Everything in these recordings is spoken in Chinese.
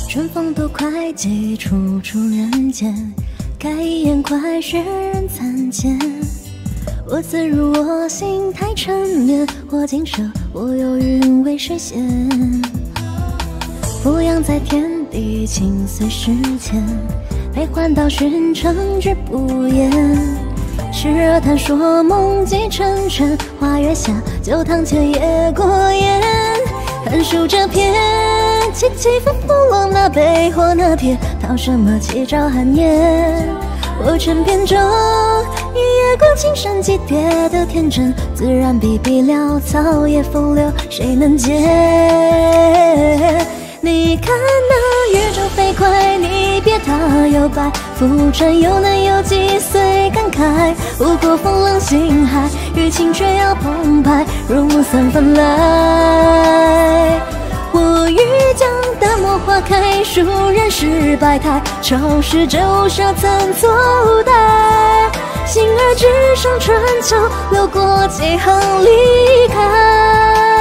春风都快寄处处人间，开一眼快使人参见。我自入我心太沉眠，或今生我有云为谁衔？俯仰在天地，情随时间，悲欢倒寻成之不言。时而谈说梦几成全，花月下酒堂前夜过眼。看书这篇起起伏伏落那悲或那撇，讨什么起朝寒夜？我成片中一夜过青山几叠的天真，自然比不了草野风流，谁能解？你看那宇宙飞快，你别它摇摆，浮沉又能有几岁感慨？不过风浪心海，与情却要澎湃，入木三分来。我欲将淡漠花开，孰人是百态？潮湿周沙曾错待，心儿只剩春秋，流过几行离开。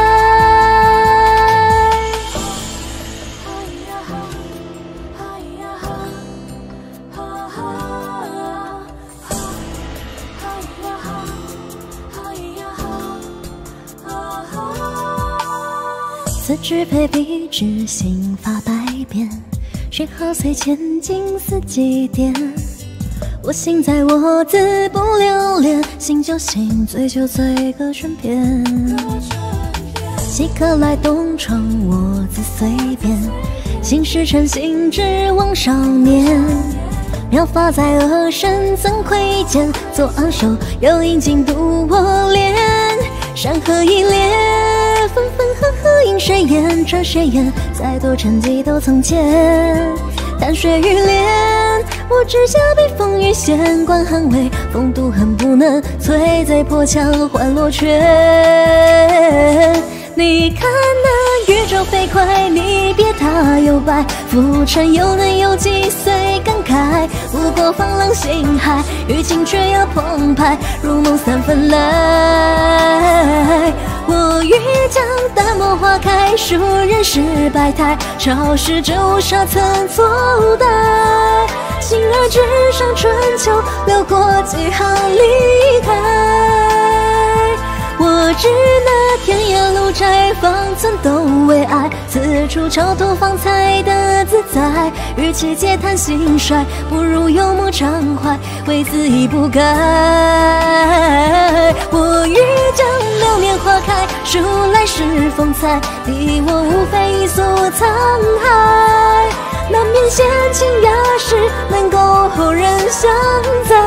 此枝配笔直，心发百变，谁好随千金似祭奠？我行在我自不留恋，醒就醒，醉就醉个顺便。稀客来东窗，我自随便，心事成心只望少年。妙发在额身怎窥见？左昂首，右引颈渡我怜。山河一列，分分合合映谁眼？穿谁眼？再多沉寂都曾见。淡水欲莲，我只想避风雨险，观寒微，风度恨不能摧贼破墙换落泉。你看那宇宙飞快，你别它摇摆，浮沉又能有几岁感慨？不过风浪心海，与情却要澎湃，如梦三分来。我欲将淡漠花开，孰人是百态？潮湿周沙曾错待，心儿只剩春秋，流过几行离开。我知那天涯路窄，方寸都为爱，此处超脱芳采的自在。与其嗟叹兴衰，不如幽默畅怀，为此亦不改。我欲将流年花开，数来世风采，你我无非一诉沧海。难免闲情雅事，能够后人相载。